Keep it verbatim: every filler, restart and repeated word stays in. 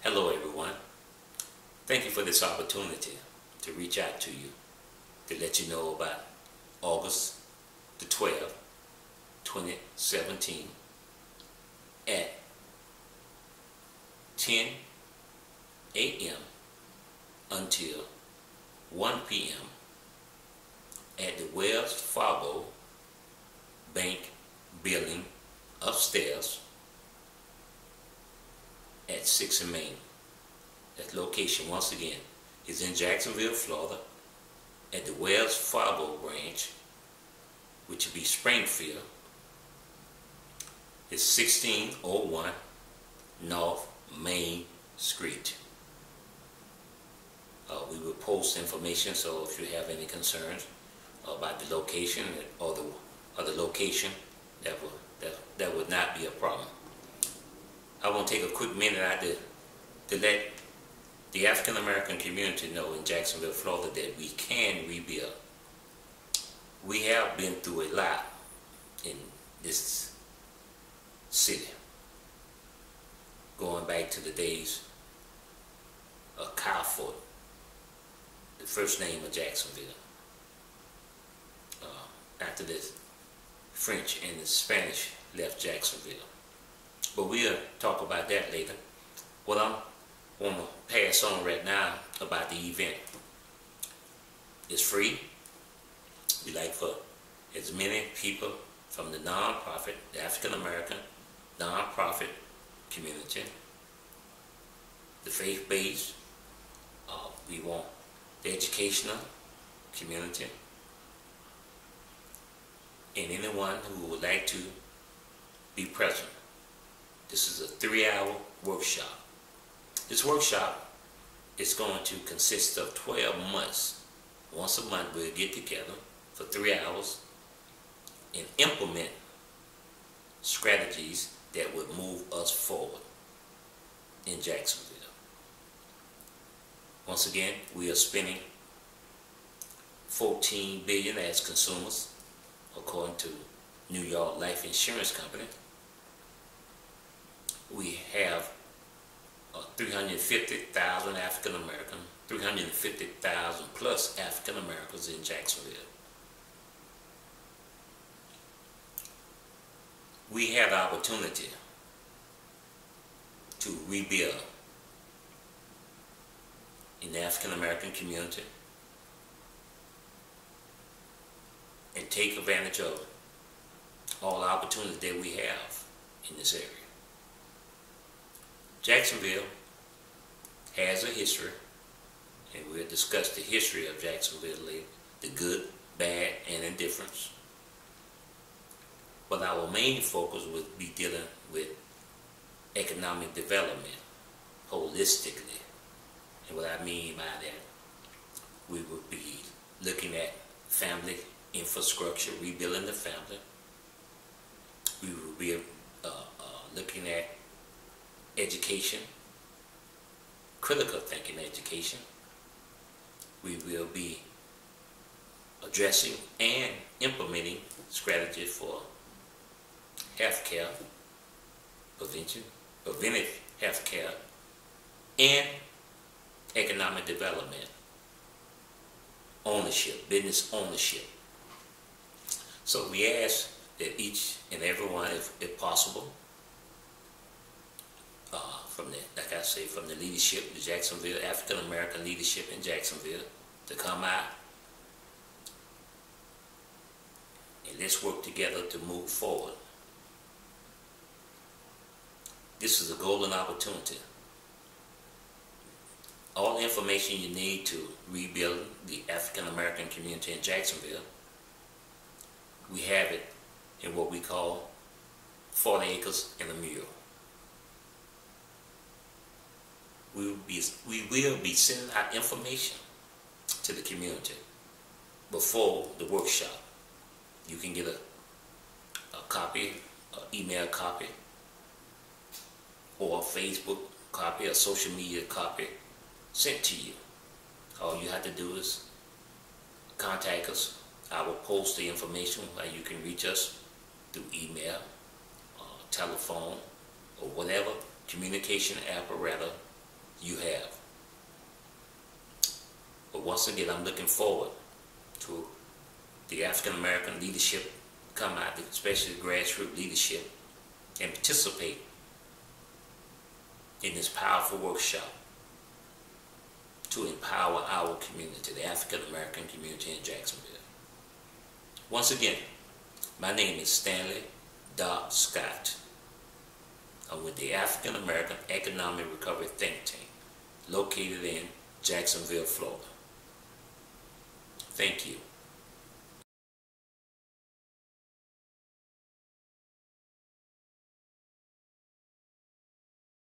Hello everyone. Thank you for this opportunity to reach out to you to let you know about August the twelfth, twenty seventeen at ten A M until one P M at the Wells Fargo Bank building upstairs at sixth and Main. That location, once again, is in Jacksonville, Florida, at the Wells Fargo branch, which would be Springfield. It's sixteen oh one North Main Street. Uh, we will post information, so if you have any concerns about the location or the or the location, that would that that would not be a problem. I want to take a quick minute out to, to let the African American community know in Jacksonville, Florida, that we can rebuild. We have been through a lot in this city, going back to the days of Kyle Ford, the first name of Jacksonville. Uh, after the French and the Spanish left Jacksonville. But we'll talk about that later. What I'm want to pass on right now about the event. It's free. We like for as many people from the non-profit, the African American non-profit community, the faith-based, uh, we want the educational community, and anyone who would like to be present. This is a three-hour workshop. This workshop is going to consist of twelve months. Once a month we'll get together for three hours and implement strategies that would move us forward in Jacksonville. Once again, we are spending fourteen billion dollars as consumers, according to New York Life Insurance Company. We have uh, three hundred fifty thousand African American, three hundred fifty thousand plus African Americans in Jacksonville. We have the opportunity to rebuild in the African American community and take advantage of all the opportunities that we have in this area. Jacksonville has a history, and we'll discuss the history of Jacksonville later, the good, bad, and indifference. But our main focus would be dealing with economic development holistically. And what I mean by that, we would be looking at family infrastructure, rebuilding the family. We would be uh, uh, looking at education, critical thinking education. We will be addressing and implementing strategies for healthcare, prevention, preventive healthcare, and economic development, ownership, business ownership. So we ask that each and everyone, if, if possible, uh, from the, like I say, from the leadership, the Jacksonville, African American leadership in Jacksonville, to come out and let's work together to move forward. This is a golden opportunity. All the information you need to rebuild the African American community in Jacksonville, we have it in what we call forty acres and a mule. We will be, we will be sending out information to the community before the workshop. You can get a, a copy, an email copy, or a Facebook copy, a social media copy sent to you. All you have to do is contact us. I will post the information where you can reach us through email, uh, telephone, or whatever communication apparatus you have. But once again, I'm looking forward to the African American leadership come out, especially the grassroots leadership, and participate in this powerful workshop to empower our community, the African American community in Jacksonville. Once again, my name is Stanley Doc Scott. I'm with the African American Economic Recovery Think Tank, located in Jacksonville, Florida. Thank you.